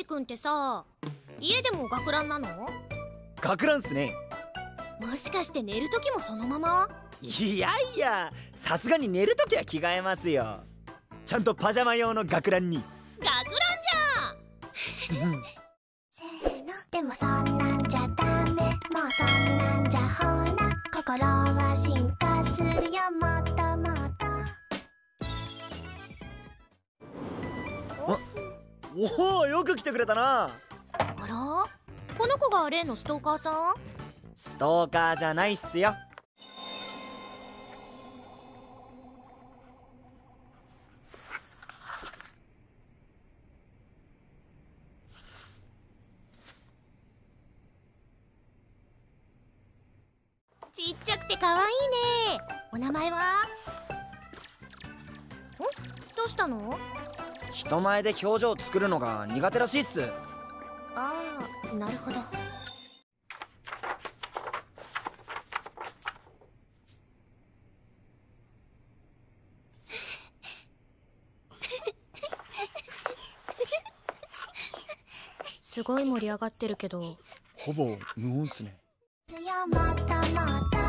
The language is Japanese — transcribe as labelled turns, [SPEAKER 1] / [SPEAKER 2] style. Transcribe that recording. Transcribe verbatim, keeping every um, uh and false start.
[SPEAKER 1] 治君ってさ、家でも学ランなの？
[SPEAKER 2] 学ランっすね。
[SPEAKER 1] もしかして寝る時もそのまま？
[SPEAKER 2] いやいや、さすがに寝るときは着替えますよ。ちゃんとパジャマ用の学ランに。
[SPEAKER 1] 学ランじゃん
[SPEAKER 3] せーの。でもそんなんじゃダメ、もうそんなんじゃほら心は進化するよもっともっと。
[SPEAKER 2] おお、よく来てくれたな。
[SPEAKER 1] あら、この子が例のストーカーさん？
[SPEAKER 2] ストーカーじゃないっすよ。
[SPEAKER 1] ちっちゃくて可愛いね。お名前は？ん？どうしたの？
[SPEAKER 2] 人前で表情作るのが苦手らしいっす。
[SPEAKER 1] ああ、なるほど。すごい盛り上がってるけど。
[SPEAKER 2] ほぼ無音っすね。
[SPEAKER 3] もっともっと